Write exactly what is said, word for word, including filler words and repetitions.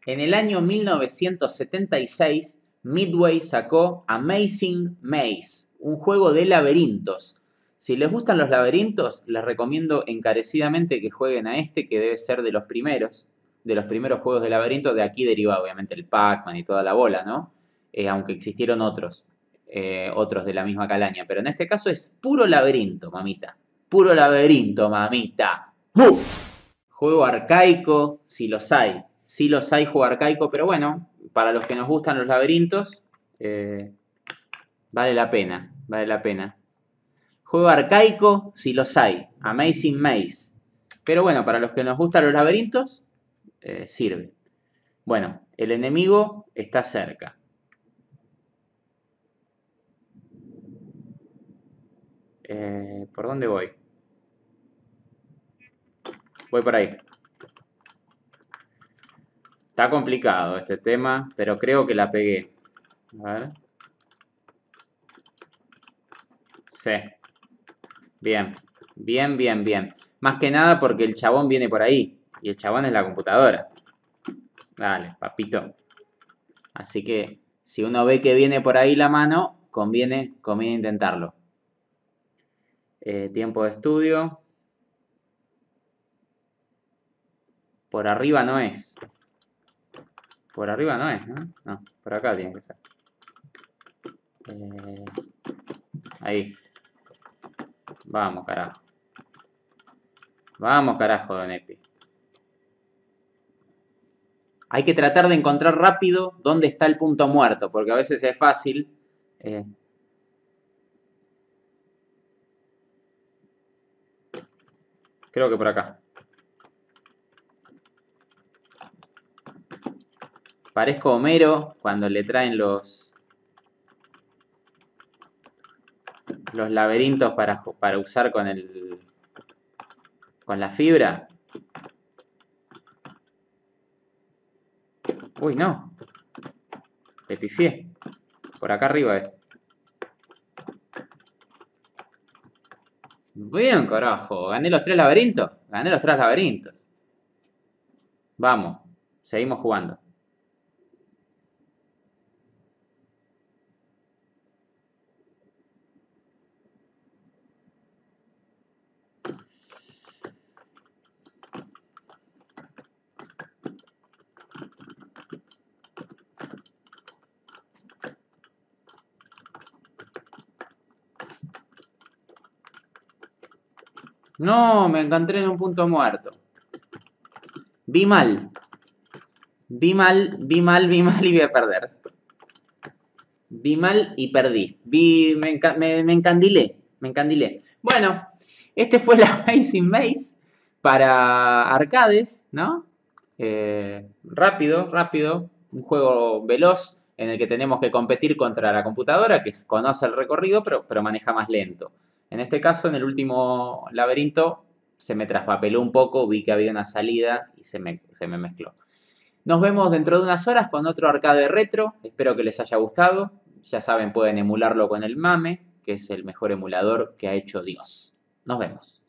En el año mil novecientos setenta y seis, Midway sacó Amazing Maze, un juego de laberintos. Si les gustan los laberintos, les recomiendo encarecidamente que jueguen a este, que debe ser de los primeros, de los primeros juegos de laberinto. De aquí deriva obviamente el Pac-Man y toda la bola, ¿no? Eh, aunque existieron otros, eh, otros de la misma calaña. Pero en este caso es puro laberinto, mamita. Puro laberinto, mamita. ¡Uh! Juego arcaico, si los hay. Sí los hay, juego arcaico, pero bueno, para los que nos gustan los laberintos, eh, vale la pena, vale la pena. Juego arcaico, si los hay. Amazing Maze. Pero bueno, para los que nos gustan los laberintos, eh, sirve. Bueno, el enemigo está cerca. Eh, ¿Por dónde voy? Voy por ahí. Está complicado este tema, pero creo que la pegué. A ver. Sí. Bien. Bien, bien, bien. Más que nada porque el chabón viene por ahí. Y el chabón es la computadora. Dale, papito. Así que si uno ve que viene por ahí la mano, conviene, conviene intentarlo. Eh, tiempo de estudio. Por arriba no es. Por arriba no es, ¿no? No, por acá tiene que ser. Eh, ahí. Vamos, carajo. Vamos, carajo, Don Epi. Hay que tratar de encontrar rápido dónde está el punto muerto, porque a veces es fácil. Eh, creo que por acá. Parezco Homero cuando le traen los, los laberintos para, para usar con el con la fibra. Uy, no. Le pifié. Por acá arriba es. Bien, carajo. ¿Gané los tres laberintos? Gané los tres laberintos. Vamos. Seguimos jugando. No, me encontré en un punto muerto. Vi mal. Vi mal, vi mal, vi mal y voy a perder. Vi mal y perdí. Vi, me, enca me, me encandilé. Me encandilé. Bueno, este fue la Amazing Maze para arcades, ¿no? Eh, rápido, rápido. Un juego veloz en el que tenemos que competir contra la computadora, que conoce el recorrido, pero, pero maneja más lento. En este caso, en el último laberinto, se me traspapeló un poco, vi que había una salida y se me, se me mezcló. Nos vemos dentro de unas horas con otro arcade retro. Espero que les haya gustado. Ya saben, pueden emularlo con el MAME, que es el mejor emulador que ha hecho Dios. Nos vemos.